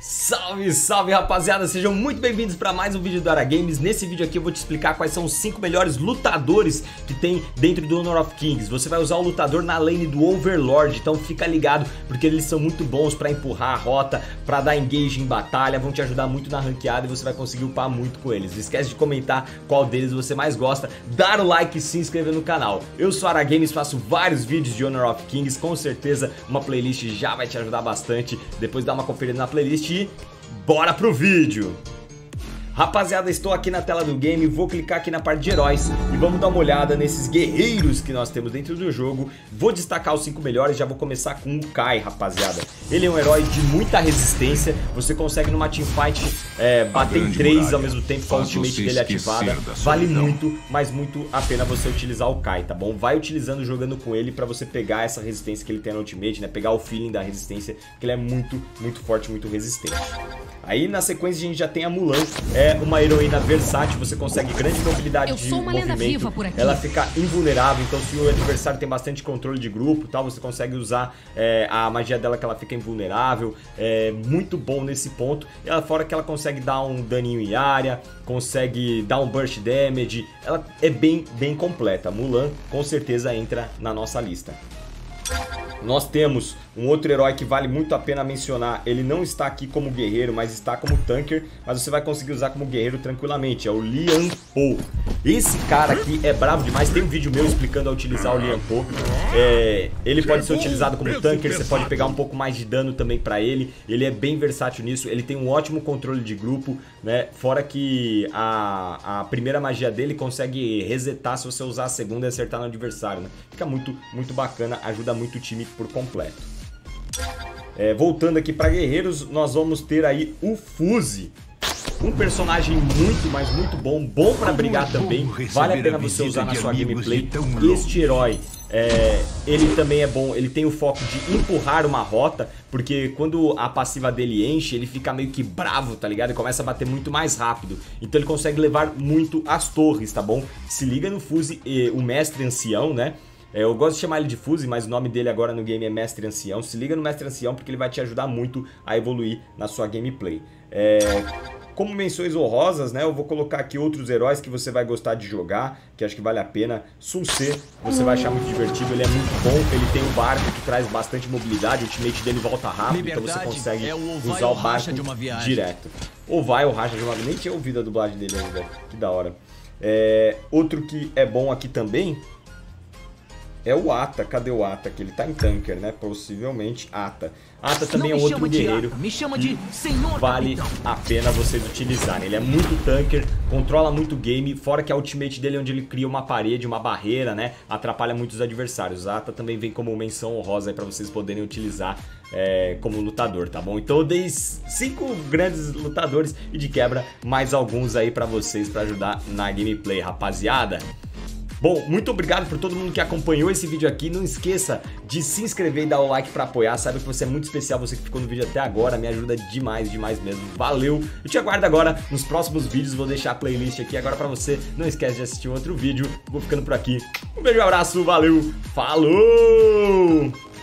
Salve, salve rapaziada, sejam muito bem-vindos para mais um vídeo do AraGames. Nesse vídeo aqui eu vou te explicar quais são os 5 melhores lutadores que tem dentro do Honor of Kings. Você vai usar o lutador na lane do Overlord, então fica ligado porque eles são muito bons para empurrar a rota, para dar engage em batalha, vão te ajudar muito na ranqueada e você vai conseguir upar muito com eles. Não esquece de comentar qual deles você mais gosta, dar o like e se inscrever no canal. Eu sou AraGames, faço vários vídeos de Honor of Kings, com certeza uma playlist já vai te ajudar bastante. Depois dá uma conferida na playlist e bora pro vídeo! Rapaziada, estou aqui na tela do game, vou clicar aqui na parte de heróis e vamos dar uma olhada nesses guerreiros que nós temos dentro do jogo. Vou destacar os 5 melhores, já vou começar com o Kai, rapaziada. Ele é um herói de muita resistência, você consegue numa teamfight bater em 3 ao mesmo tempo com a ultimate dele ativada. Vale muito, mas muito a pena você utilizar o Kai, tá bom? Vai utilizando, jogando com ele pra você pegar essa resistência que ele tem na ultimate, né? Pegar o feeling da resistência, que ele é muito, muito forte, muito resistente. Aí na sequência a gente já tem a Mulan, é uma heroína versátil, você consegue grande mobilidade de movimento, ela fica invulnerável, então se o adversário tem bastante controle de grupo, tal, você consegue usar a magia dela que ela fica invulnerável, é muito bom nesse ponto. Ela, fora que ela consegue dar um daninho em área, consegue dar um burst damage, ela é bem completa. Mulan com certeza entra na nossa lista. Nós temos um outro herói que vale muito a pena mencionar. Ele não está aqui como guerreiro, mas está como tanker, mas você vai conseguir usar como guerreiro tranquilamente. É o Lian Po. Esse cara aqui é bravo demais. Tem um vídeo meu explicando a utilizar o Lian Po. Ele pode ser utilizado como tanker, você pode pegar um pouco mais de dano também pra ele. Ele é bem versátil nisso. Ele tem um ótimo controle de grupo, né? Fora que a primeira magia dele consegue resetar se você usar a segunda e acertar no adversário, né? Fica muito bacana, ajuda muito o time por completo. Voltando aqui para guerreiros, nós vamos ter aí o Fuse. Um personagem muito, mas muito bom para brigar também. Vale a pena você usar na sua gameplay. Este herói, ele também é bom, ele tem o foco de empurrar uma rota, porque quando a passiva dele enche, ele fica meio que bravo, tá ligado? E começa a bater muito mais rápido. Então ele consegue levar muito as torres, tá bom? Se liga no Fuse, o mestre ancião, né? Eu gosto de chamar ele de Fuse, mas o nome dele agora no game é Mestre Ancião. Se liga no Mestre Ancião porque ele vai te ajudar muito a evoluir na sua gameplay. Como menções honrosas, né, eu vou colocar aqui outros heróis que você vai gostar de jogar, que acho que vale a pena. Sun Ce, você vai achar muito divertido, ele é muito bom. Ele tem o barco que traz bastante mobilidade, o ultimate dele volta rápido, então você consegue usar o barco direto. Ou vai ou racha de uma viagem. Nem tinha ouvido a dublagem dele ainda, que da hora. Outro que é bom aqui também é o Ata. Cadê o Ata? Que ele tá em tanker, né? Possivelmente Ata. Ata também é um outro guerreiro que vale a pena vocês utilizarem. Ele é muito tanker, controla muito o game, fora que a ultimate dele é onde ele cria uma parede, uma barreira, né? Atrapalha muitos adversários. Ata também vem como menção honrosa aí pra vocês poderem utilizar como lutador, tá bom? Então eu dei 5 grandes lutadores e de quebra mais alguns aí pra vocês, pra ajudar na gameplay, rapaziada. Bom, muito obrigado por todo mundo que acompanhou esse vídeo aqui. Não esqueça de se inscrever e dar o like pra apoiar. Saiba que você é muito especial, você que ficou no vídeo até agora. Me ajuda demais, demais mesmo. Valeu! Eu te aguardo agora nos próximos vídeos. Vou deixar a playlist aqui agora pra você. Não esquece de assistir um outro vídeo. Vou ficando por aqui. Um beijo e um abraço. Valeu! Falou!